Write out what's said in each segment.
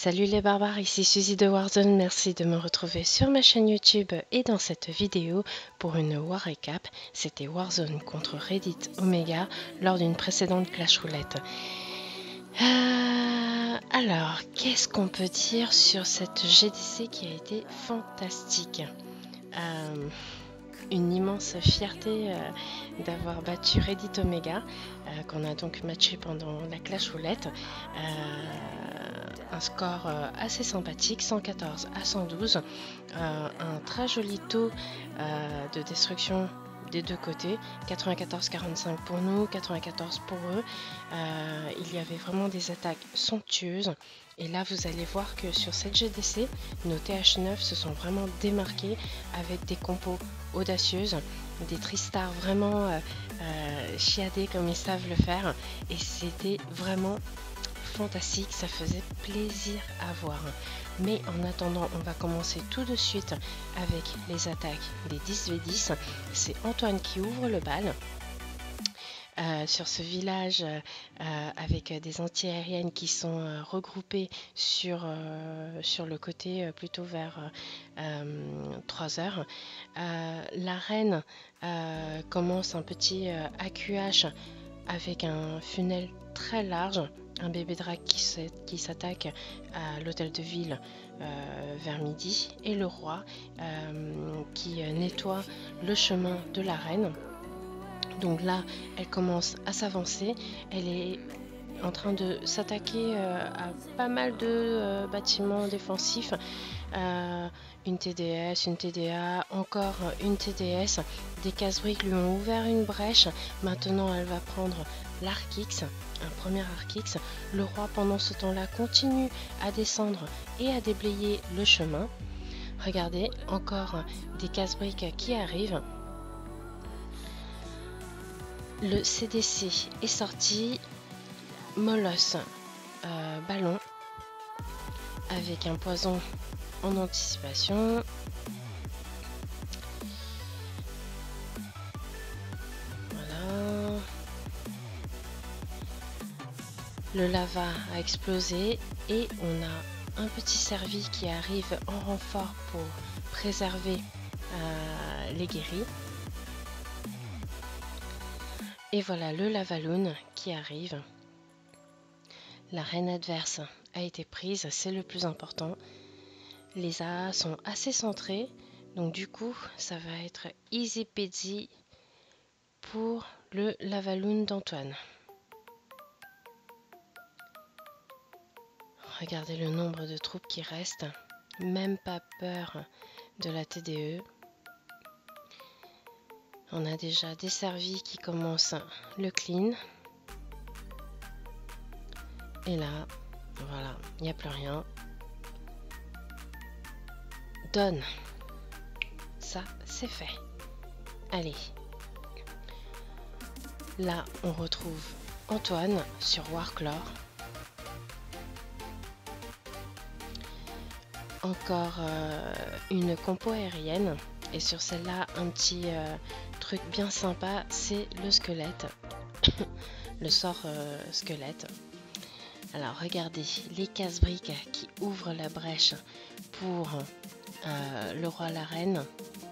Salut les barbares, ici Suzy de Warzone, merci de me retrouver sur ma chaîne YouTube et dans cette vidéo pour une War Recap. C'était Warzone contre Reddit Omega lors d'une précédente Clash Roulette. Alors, qu'est-ce qu'on peut dire sur cette GDC qui a été fantastique? Une immense fierté d'avoir battu Reddit Omega, qu'on a donc matché pendant la Clash Roulette. Un score assez sympathique, 114 à 112, un très joli taux de destruction des deux côtés, 94-45 pour nous, 94 pour eux. Il y avait vraiment des attaques somptueuses. Et là, vous allez voir que sur cette GDC, nos TH9 se sont vraiment démarqués avec des compos audacieuses, des Tristar vraiment chiadés comme ils savent le faire. Et c'était vraiment fantastique, ça faisait plaisir à voir. Mais en attendant, on va commencer tout de suite avec les attaques des 10v10. C'est Antoine qui ouvre le bal. Sur ce village avec des anti-aériennes qui sont regroupées sur le côté plutôt vers 3h. La reine commence un petit AQH avec un funnel très large, un bébé drac qui s'attaque à l'hôtel de ville vers midi, et le roi qui nettoie le chemin de la reine. Donc là, elle commence à s'avancer, elle est en train de s'attaquer à pas mal de bâtiments défensifs. Une TDS, une TDA, encore une TDS. Des casse-briques lui ont ouvert une brèche. Maintenant, elle va prendre l'Arc X, un premier Arc X. Le roi, pendant ce temps-là, continue à descendre et à déblayer le chemin. Regardez, encore des casse-briques qui arrivent. Le CDC est sorti. Molosse, ballon, avec un poison en anticipation. Voilà. Le lava a explosé et on a un petit servi qui arrive en renfort pour préserver les guéris. Et voilà le lavaloon qui arrive. La reine adverse a été prise, c'est le plus important. Les AA sont assez centrés, donc du coup, ça va être easy peasy pour le lavaloon d'Antoine. Regardez le nombre de troupes qui restent, même pas peur de la TDE. On a déjà des servis qui commencent le clean. Et là, voilà, il n'y a plus rien. Donne. Ça, c'est fait. Allez. Là, on retrouve Antoine sur Warclore. Encore une compo aérienne. Et sur celle-là, un petit truc bien sympa, c'est le squelette. Le sort squelette. Alors regardez, les casse-briques qui ouvrent la brèche pour le roi, la reine.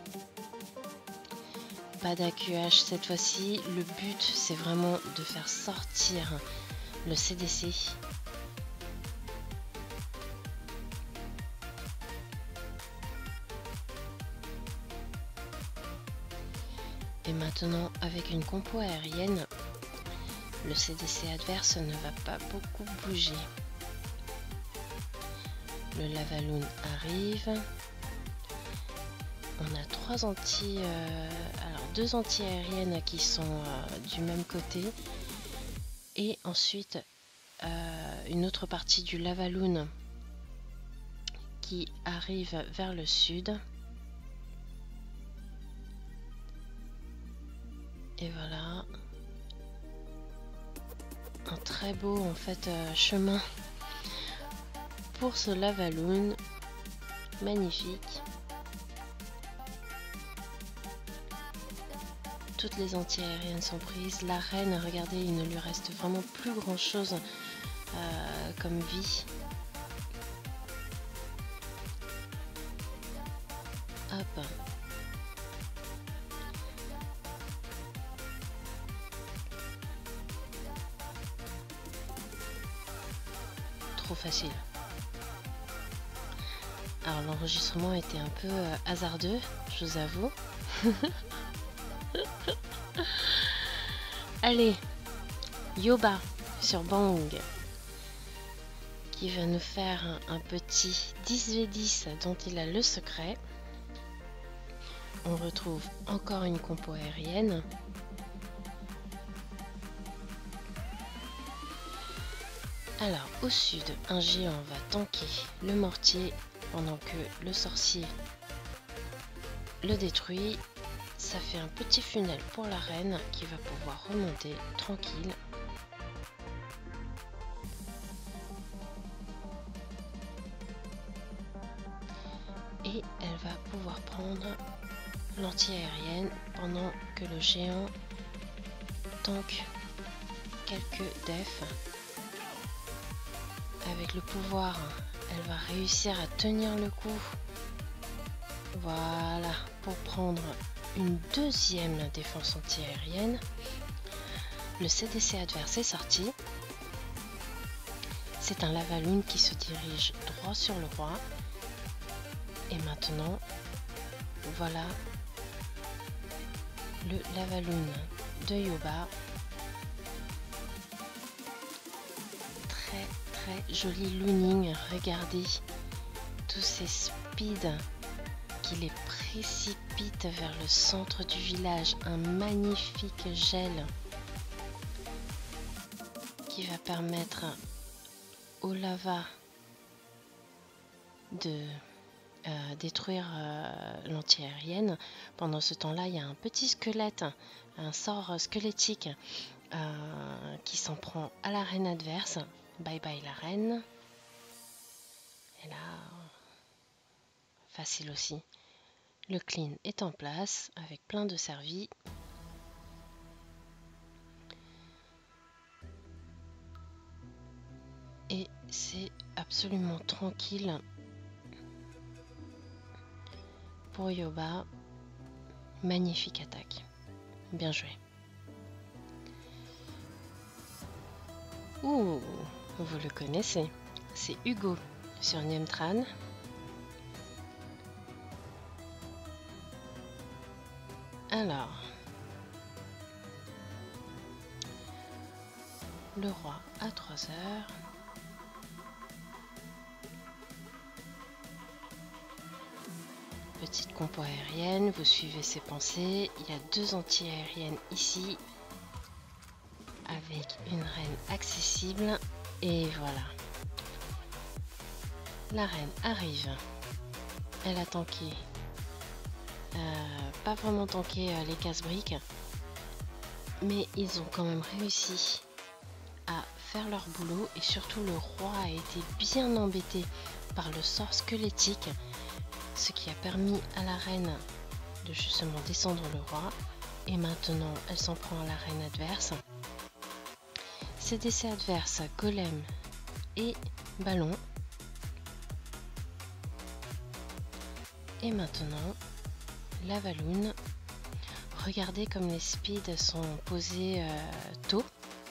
Pas d'AQH cette fois-ci. Le but, c'est vraiment de faire sortir le CDC. Et maintenant, avec une compo aérienne, le CDC adverse ne va pas beaucoup bouger. Le lavaloon arrive. On a deux anti-aériennes qui sont du même côté. Et ensuite, une autre partie du lavaloon qui arrive vers le sud. Et voilà. Un très beau chemin pour ce lavaloon, magnifique. Toutes les anti-aériennes sont prises. La reine, regardez, il ne lui reste vraiment plus grand chose comme vie. Hop. Trop facile. Alors l'enregistrement était un peu hasardeux, je vous avoue. Allez, Yoba sur Bang, qui va nous faire un petit 10v10 dont il a le secret. On retrouve encore une compo aérienne. Alors au sud, un géant va tanker le mortier pendant que le sorcier le détruit. Ça fait un petit funnel pour la reine qui va pouvoir remonter tranquille. Et elle va pouvoir prendre l'anti-aérienne pendant que le géant tank quelques defs. Avec le pouvoir, elle va réussir à tenir le coup. Voilà, pour prendre une deuxième défense anti-aérienne. Le CDC adverse est sorti. C'est un Lavaloon qui se dirige droit sur le roi. Et maintenant, voilà le Lavaloon de Yoba. Très joli looning. Regardez tous ces speeds qui les précipitent vers le centre du village. Un magnifique gel qui va permettre au lava de détruire l'anti-aérienne. Pendant ce temps-là, il y a un petit squelette, un sort squelettique qui s'en prend à la reine adverse. Bye bye la reine. Et là, facile aussi. Le clean est en place avec plein de servis. Et c'est absolument tranquille pour Yoba. Magnifique attaque. Bien joué. Ouh, vous le connaissez. C'est Hugo sur Niemtran. Alors, le roi à 3 heures. Petite compo aérienne, vous suivez ses pensées. Il y a 2 anti-aériennes ici, avec une reine accessible. Et voilà. La reine arrive. Elle a tanké. Pas vraiment tanké les casse-briques. Mais ils ont quand même réussi à faire leur boulot. Et surtout le roi a été bien embêté par le sort squelettique. Ce qui a permis à la reine de justement descendre le roi. Et maintenant, elle s'en prend à la reine adverse. CDC adverse, golem et ballon. Et maintenant, Lavaloon. Regardez comme les speeds sont posés tôt.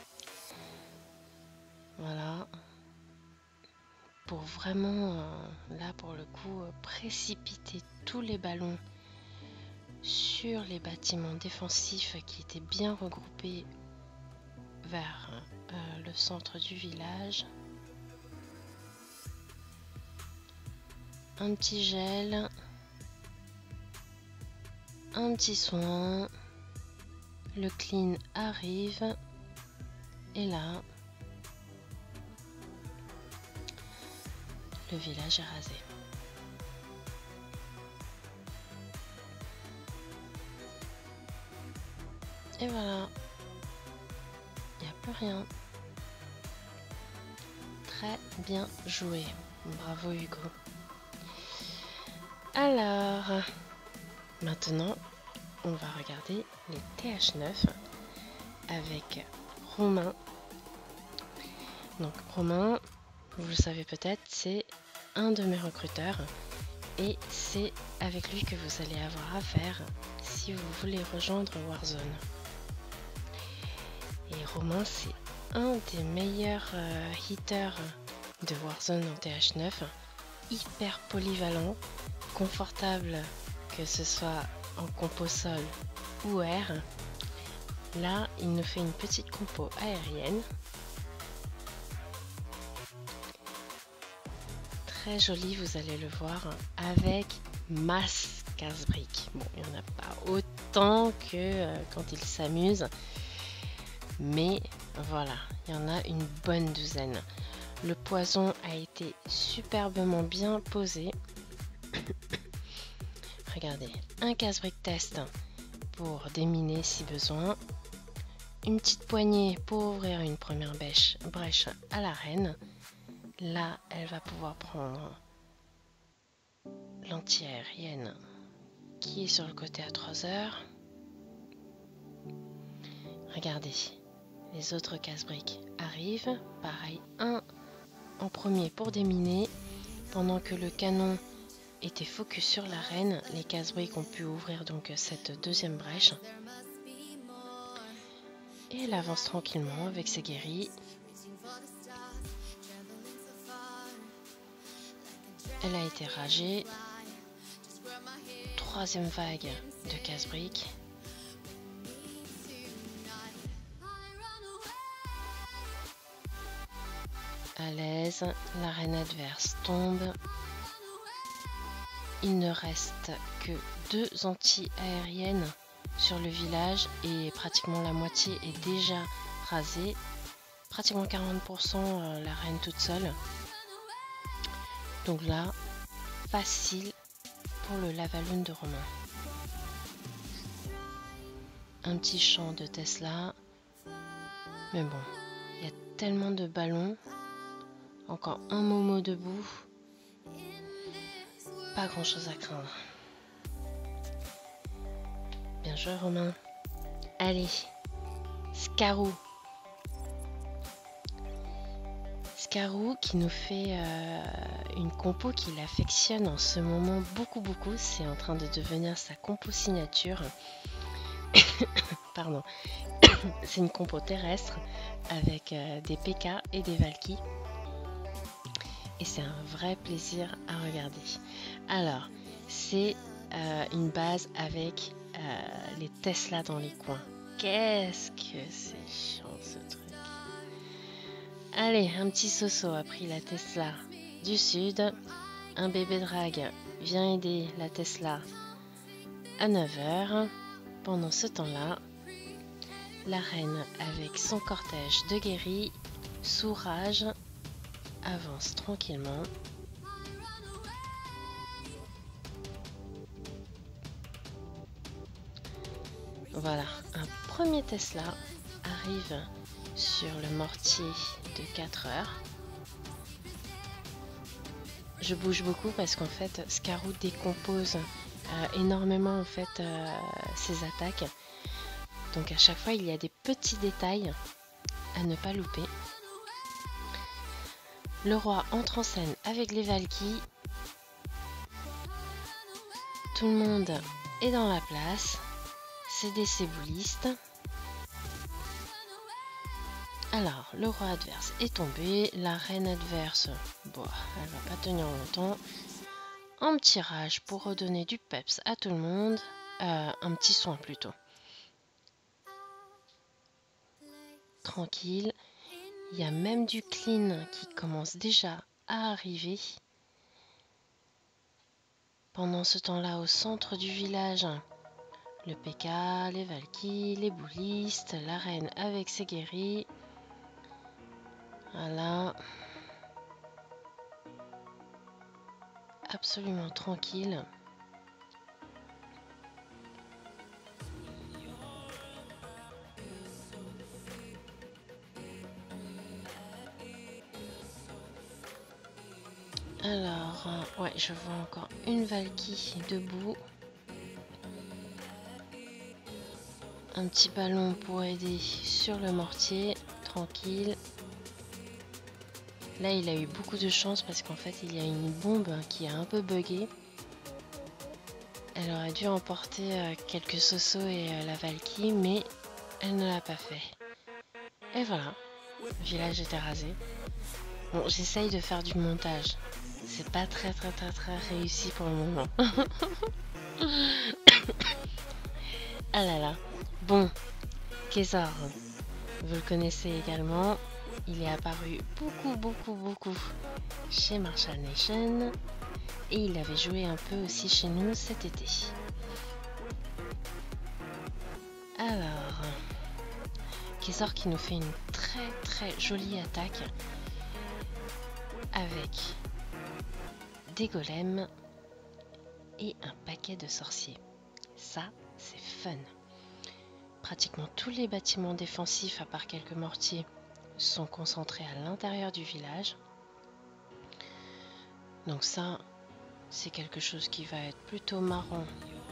Voilà. Pour vraiment, là pour le coup, précipiter tous les ballons sur les bâtiments défensifs qui étaient bien regroupés vers le centre du village. Un petit gel, un petit soin, le clean arrive et là le village est rasé. Et voilà, il n'y a plus rien. Très bien joué, bravo Hugo. Alors, maintenant, on va regarder les TH9 avec Romain. Donc Romain, vous le savez peut-être, c'est un de mes recruteurs Et c'est avec lui que vous allez avoir affaire si vous voulez rejoindre Warzone. Et Romain, c'est un des meilleurs hitters de Warzone en TH9. Hyper polyvalent, confortable, que ce soit en compo sol ou air. Là, il nous fait une petite compo aérienne. Très jolie, vous allez le voir, avec masse casse-briques. Bon, il n'y en a pas autant que quand il s'amuse, mais voilà, il y en a une bonne douzaine. Le poison a été superbement bien posé. Regardez, un casse-brique test pour déminer si besoin. Une petite poignée pour ouvrir une première brèche à l'arène. Là, elle va pouvoir prendre l'anti-aérienne qui est sur le côté à 3 heures. Regardez, les autres casse-briques arrivent. Pareil, un en premier pour déminer. Pendant que le canon était focus sur l'arène, les casse-briques ont pu ouvrir donc cette deuxième brèche. Et elle avance tranquillement avec ses guéris. Elle a été ragée. Troisième vague de casse-briques. À l'aise, l'arène adverse tombe. Il ne reste que 2 anti-aériennes sur le village et pratiquement la moitié est déjà rasée. Pratiquement 40% l'arène toute seule. Donc là, facile pour le Lavaloon de Romain. Un petit champ de Tesla. Mais bon, il y a tellement de ballons. Encore un Momo debout. Pas grand chose à craindre. Bien joué Romain. Allez, Scarou. Scarou qui nous fait une compo qu'il affectionne en ce moment beaucoup. C'est en train de devenir sa compo signature. Pardon. C'est une compo terrestre avec des PK et des Valky. Et c'est un vrai plaisir à regarder. Alors, c'est une base avec les Tesla dans les coins. Qu'est-ce que c'est chiant ce truc. Allez, un petit Soso a pris la Tesla du sud. Un bébé drag vient aider la Tesla à 9 h. Pendant ce temps-là, la reine avec son cortège de guéris sous rage avance tranquillement. Voilà, un premier Tesla arrive sur le mortier de 4 heures. Je bouge beaucoup parce qu'en fait Scarou décompose énormément en fait ses attaques. Donc à chaque fois il y a des petits détails à ne pas louper. Le roi entre en scène avec les Valky. Tout le monde est dans la place. C'est des céboulistes. Alors, le roi adverse est tombé. La reine adverse, bon, elle va pas tenir longtemps. Un petit rage pour redonner du peps à tout le monde. Un petit soin plutôt. Tranquille. Il y a même du clean qui commence déjà à arriver. Pendant ce temps-là, au centre du village, le PK, les Valky, les boulistes, la reine avec ses guéris. Voilà. Absolument tranquille. Alors, ouais, je vois encore une Valky debout. Un petit ballon pour aider sur le mortier, tranquille. Là, il a eu beaucoup de chance parce qu'en fait, il y a une bombe qui a un peu bugué. Elle aurait dû emporter quelques Soso et la Valky, mais elle ne l'a pas fait. Et voilà, le village était rasé. Bon, j'essaye de faire du montage. C'est pas très réussi pour le moment. Ah là là. Bon, Kézar, vous le connaissez également. Il est apparu beaucoup chez Marshall Nation. Et il avait joué un peu aussi chez nous cet été. Alors, Kézar qui nous fait une très jolie attaque avec des golems et un paquet de sorciers. Ça, c'est fun. Pratiquement tous les bâtiments défensifs, à part quelques mortiers, sont concentrés à l'intérieur du village. Donc ça, c'est quelque chose qui va être plutôt marrant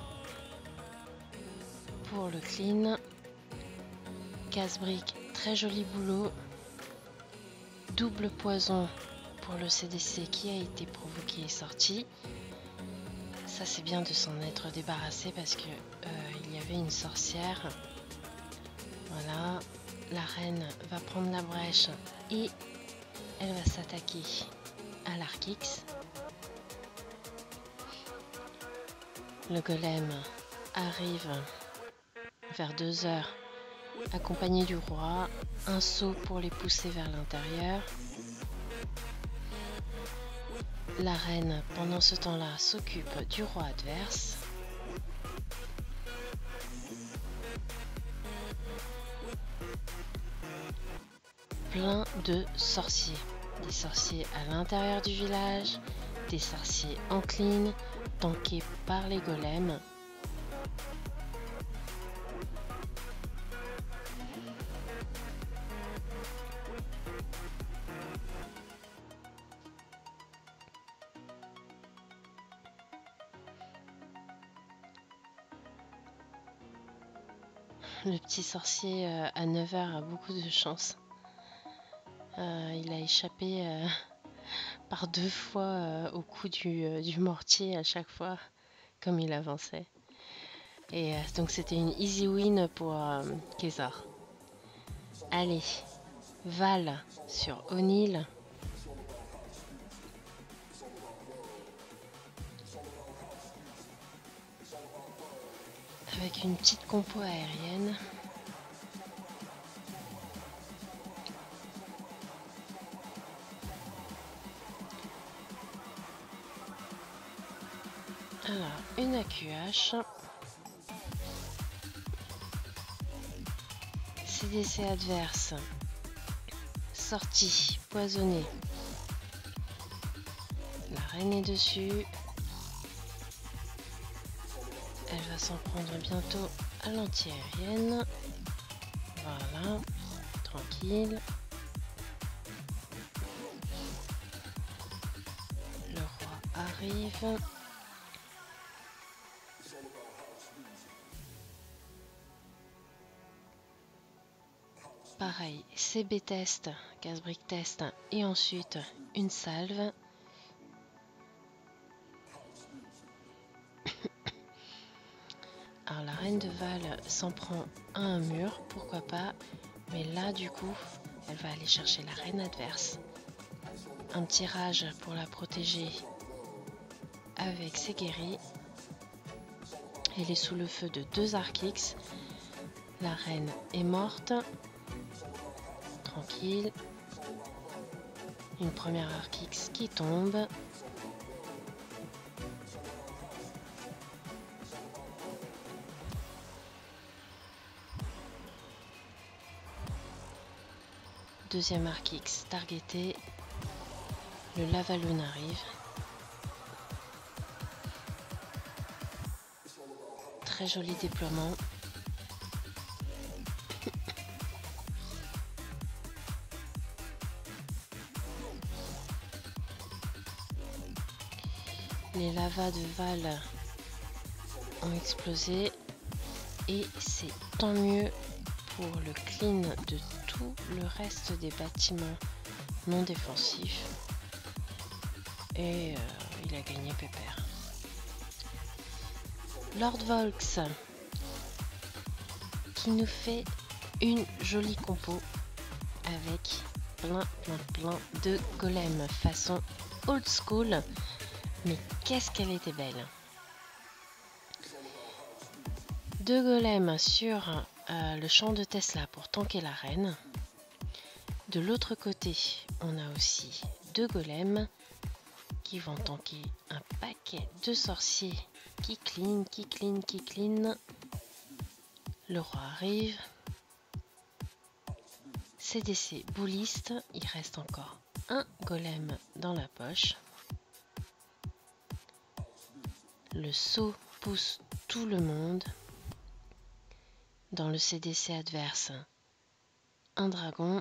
pour le clean. Casse-brique, très joli boulot. Double poison pour le CDC qui a été provoqué et sorti. Ça, c'est bien de s'en être débarrassé parce que il y avait une sorcière. Voilà, la reine va prendre la brèche et elle va s'attaquer à l'Arkix. Le golem arrive vers 2 heures accompagné du roi. Un saut pour les pousser vers l'intérieur. La reine, pendant ce temps-là, s'occupe du roi adverse. Plein de sorciers. Des sorciers à l'intérieur du village, des sorciers en clean, tankés par les golems. Le petit sorcier à 9 heures a beaucoup de chance. Il a échappé par 2 fois au coup du mortier à chaque fois, comme il avançait. Et donc c'était une easy win pour Kézar. Allez, Val sur O'Neill. Avec une petite compo aérienne. Alors, une AQH. CDC adverse. Sortie, poisonnée. La reine est dessus. Elle va s'en prendre bientôt à l'anti-aérienne. Voilà, tranquille. Le roi arrive. Pareil, CB test, casse-brique test et ensuite une salve. Alors la reine de Val s'en prend à un mur, pourquoi pas. Mais là du coup, elle va aller chercher la reine adverse. Un petit rage pour la protéger avec ses guéris. Elle est sous le feu de 2 Arkix. La reine est morte. Tranquille. Une première Arkix qui tombe. Deuxième Arkix targeté. Le Lavaloon arrive. Très joli déploiement. Les lavas de Val ont explosé et c'est tant mieux pour le clean de tout le reste des bâtiments non défensifs. Et il a gagné pépère. Lord Volks qui nous fait une jolie compo avec plein de golems façon old school. Mais qu'est-ce qu'elle était belle! 2 golems sur le champ de Tesla pour tanker la reine. De l'autre côté, on a aussi 2 golems qui vont tanker un paquet de sorciers qui clean. Le roi arrive. CDC bouliste, il reste encore un golem dans la poche. Le sceau pousse tout le monde. Dans le CDC adverse, un dragon.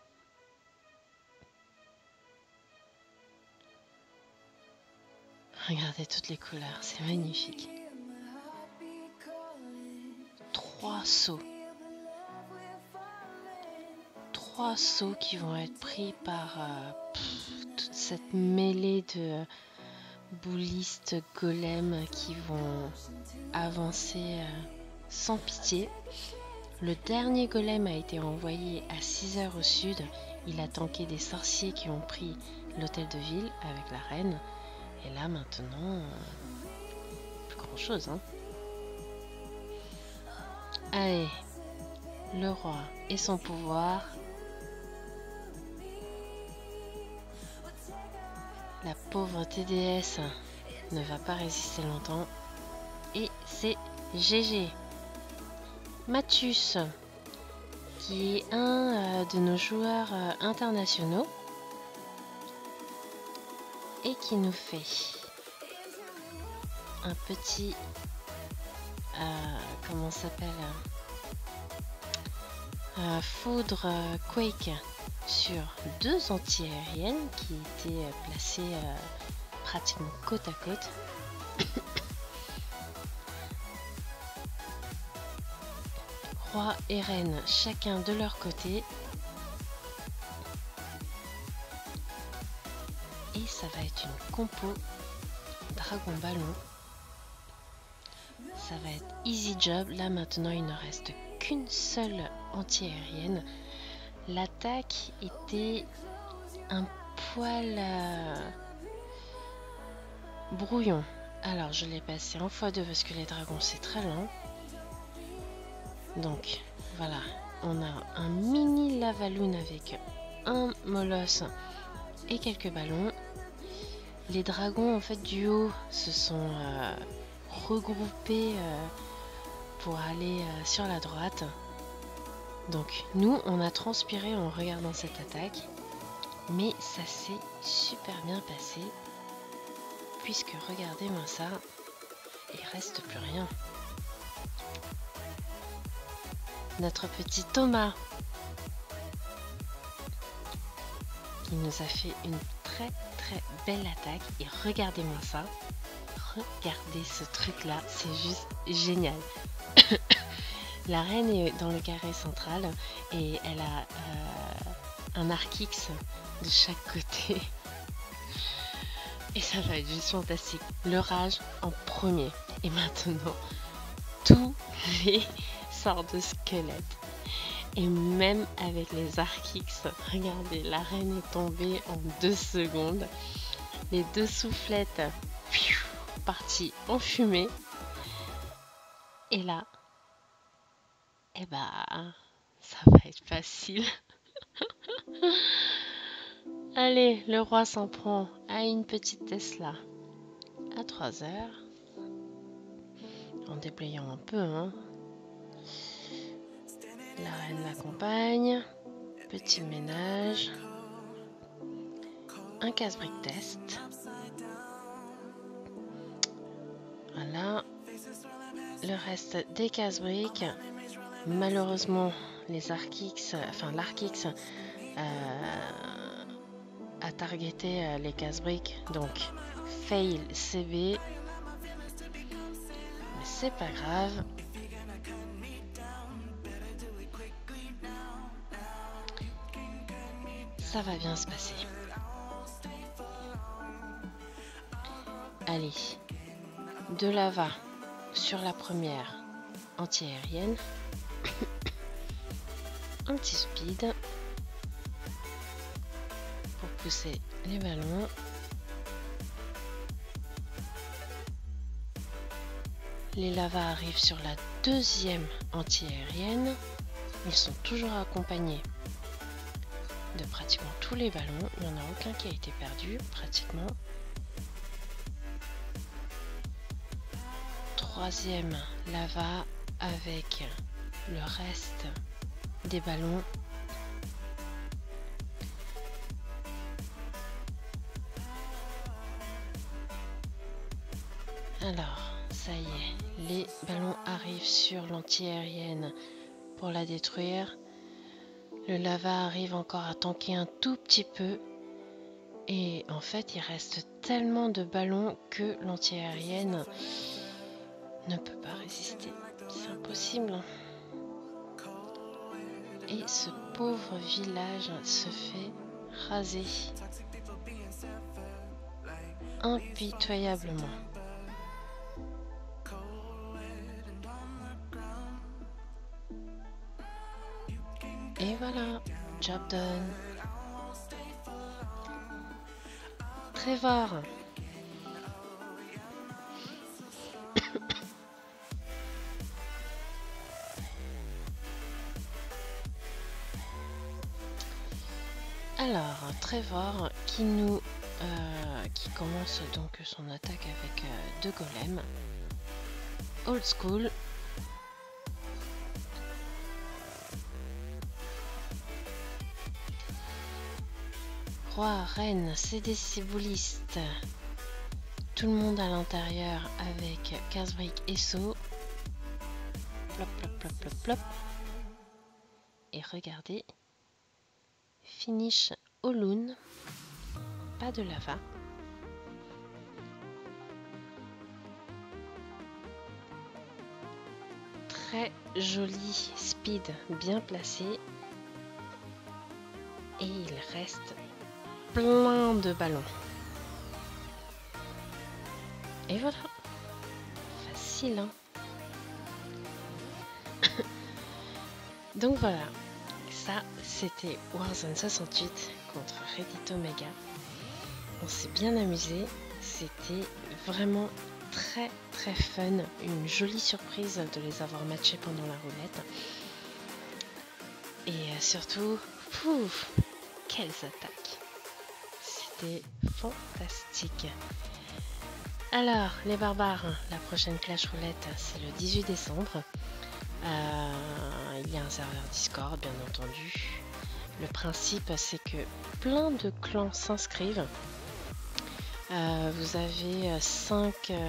Regardez toutes les couleurs, c'est magnifique. 3 sceaux. 3 sceaux qui vont être pris par toute cette mêlée de boulistes golems qui vont avancer sans pitié. Le dernier golem a été envoyé à 6 heures au sud. Il a tanké des sorciers qui ont pris l'hôtel de ville avec la reine. Et là maintenant, plus grand chose, hein. Allez, le roi et son pouvoir. La pauvre TDS ne va pas résister longtemps. Et c'est GG. Mathus, qui est un de nos joueurs internationaux et qui nous fait un petit comment ça s'appelle, foudre Quake sur 2 anti-aériennes qui étaient placées pratiquement côte à côte. Roi et reine chacun de leur côté. Et ça va être une compo dragon ballon. Ça va être easy job. Là maintenant il ne reste qu'une seule anti-aérienne. L'attaque était un poil brouillon. Alors je l'ai passé en x2 parce que les dragons c'est très lent. Donc voilà, on a un mini lavaloon avec un molosse et quelques ballons. Les dragons en fait du haut se sont regroupés pour aller sur la droite. Donc nous on a transpiré en regardant cette attaque, mais ça s'est super bien passé puisque regardez-moi ça, il reste plus rien. Notre petit Thomas qui nous a fait une très belle attaque. Et regardez-moi ça, regardez ce truc là, c'est juste génial. La reine est dans le carré central et elle a un arc X de chaque côté et ça va être juste fantastique. Le rage en premier et maintenant tous les de squelettes. Et même avec les arcs X, regardez, la reine est tombée en 2 secondes. Les 2 soufflettes parties en fumée. Et là, eh ben, ça va être facile. Allez, le roi s'en prend à une petite Tesla à 3 heures. En déployant un peu, hein. La reine l'accompagne, petit ménage, un casse-brique test. Voilà, le reste des casse-briques. Malheureusement, les arcs X, enfin l'arc X a targeté les casse-briques, donc fail CB. Mais c'est pas grave. Ça va bien se passer. Allez, de lava sur la première anti-aérienne. Un petit speed pour pousser les ballons. Les lavas arrivent sur la deuxième anti-aérienne. Ils sont toujours accompagnés de pratiquement tous les ballons. Il n'y en a aucun qui a été perdu, pratiquement. Troisième lava avec le reste des ballons. Alors, ça y est, les ballons arrivent sur l'anti-aérienne pour la détruire. Le lava arrive encore à tanker un tout petit peu. Et en fait, il reste tellement de ballons que l'anti-aérienne ne peut pas résister. C'est impossible. Et ce pauvre village se fait raser impitoyablement. Et voilà, job done. Trevor. Alors, Trevor qui commence donc son attaque avec deux golems. Old school. Roi, reine, CD cibouliste. Tout le monde à l'intérieur avec casse-brique et saut. Plop, plop, plop, plop, plop. Et regardez. Finish Oloun. Pas de lava. Très joli speed bien placé. Et il reste plein de ballons. Et voilà. Facile, hein. Donc voilà. Ça, c'était Warzone 68 contre Reddit Omega. On s'est bien amusé. C'était vraiment très très fun. Une jolie surprise de les avoir matchés pendant la roulette. Et surtout, pouf, quelles attaques! C'était fantastique. Alors, les barbares, la prochaine Clash Roulette, c'est le 18 décembre. Il y a un serveur Discord, bien entendu. Le principe, c'est que plein de clans s'inscrivent. Vous avez 5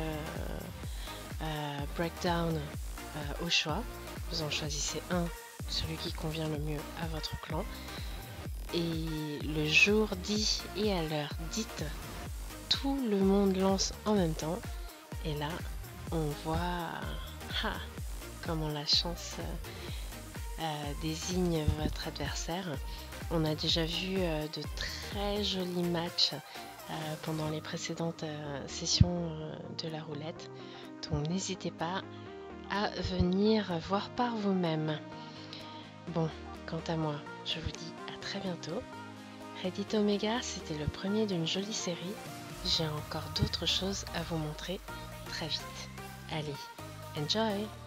breakdowns au choix. Vous en choisissez un, celui qui convient le mieux à votre clan. Et le jour dit et à l'heure dite, tout le monde lance en même temps. Et là, on voit comment la chance désigne votre adversaire. On a déjà vu de très jolis matchs pendant les précédentes sessions de la roulette. Donc n'hésitez pas à venir voir par vous-même. Bon, quant à moi, je vous dis à très bientôt. Reddit Omega, c'était le premier d'une jolie série. J'ai encore d'autres choses à vous montrer très vite. Allez, enjoy!